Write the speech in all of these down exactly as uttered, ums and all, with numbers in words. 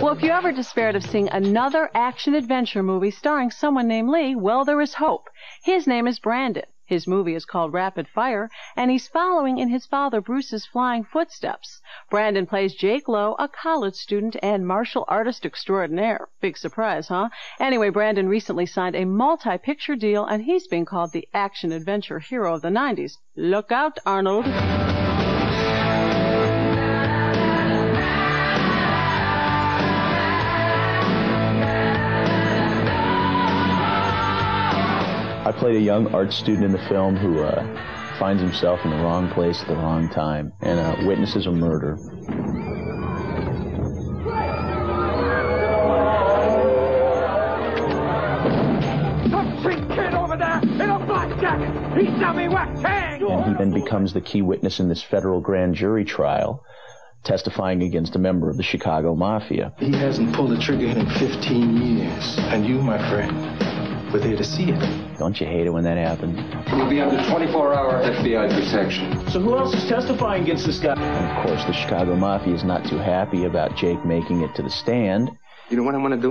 Well, if you ever despaired of seeing another action-adventure movie starring someone named Lee, well, there is hope. His name is Brandon. His movie is called Rapid Fire, and he's following in his father Bruce's flying footsteps. Brandon plays Jake Lowe, a college student and martial artist extraordinaire. Big surprise, huh? Anyway, Brandon recently signed a multi-picture deal, and he's being called the action-adventure hero of the nineties. Look out, Arnold. I played a young art student in the film who uh, finds himself in the wrong place at the wrong time and uh, witnesses a murder. Some sweet kid over there in a black jacket! He's got me whacked! And he then becomes the key witness in this federal grand jury trial, testifying against a member of the Chicago Mafia. He hasn't pulled the trigger in fifteen years, and you, my friend, we're there to see it. Don't you hate it when that happens? He'll be under twenty-four hour F B I protection. So who else is testifying against this guy? And of course, the Chicago Mafia is not too happy about Jake making it to the stand. You know what I'm gonna do?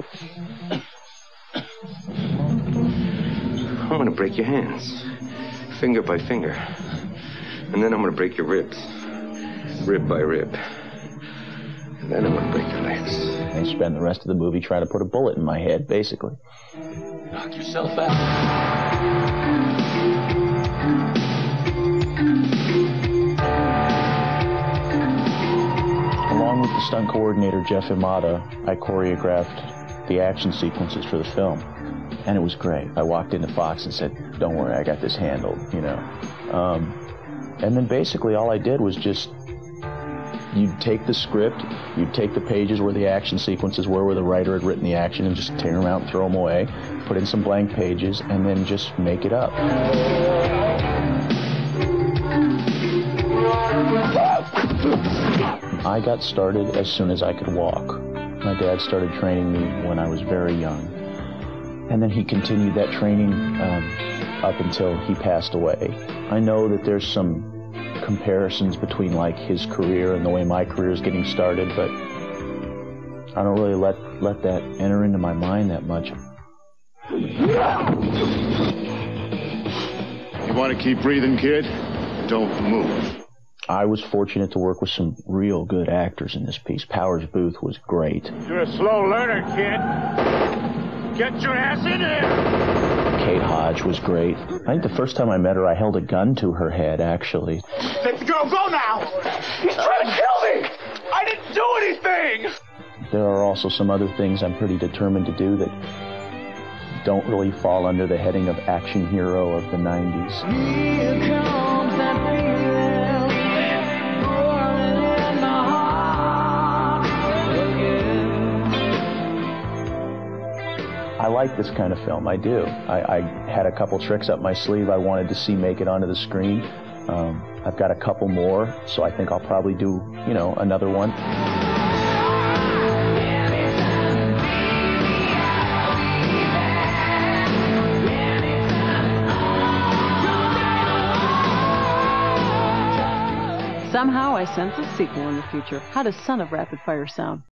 I'm gonna break your hands, finger by finger. And then I'm gonna break your ribs, rib by rib. And then I'm gonna break your legs. They spend the rest of the movie trying to put a bullet in my head, basically. Knock yourself out. Along with the stunt coordinator, Jeff Imada, I choreographed the action sequences for the film. And it was great. I walked into Fox and said, don't worry, I got this handled, you know. Um, and then basically all I did was just, you'd take the script, you'd take the pages where the action sequences were, where the writer had written the action, and just tear them out and throw them away, put in some blank pages, and then just make it up. I got started as soon as I could walk. My dad started training me when I was very young. And then he continued that training um, up until he passed away. I know that there's some comparisons between like his career and the way my career is getting started, but I don't really let let that enter into my mind that much. You want to keep breathing, kid? Don't move. I was fortunate to work with some real good actors in this piece. Powers Booth was great. You're a slow learner, kid. Get your ass in here! Kate Hodge was great. I think the first time I met her, I held a gun to her head, actually. Let the girl go now! He's trying to kill me! I didn't do anything! There are also some other things I'm pretty determined to do that don't really fall under the heading of action hero of the nineties. Here comes that feeling, burning in my heart again. I like this kind of film, I do. I, I had a couple tricks up my sleeve I wanted to see make it onto the screen. Um, I've got a couple more, so I think I'll probably do, you know, another one. Somehow I sense a sequel in the future. How does Son of Rapid Fire sound?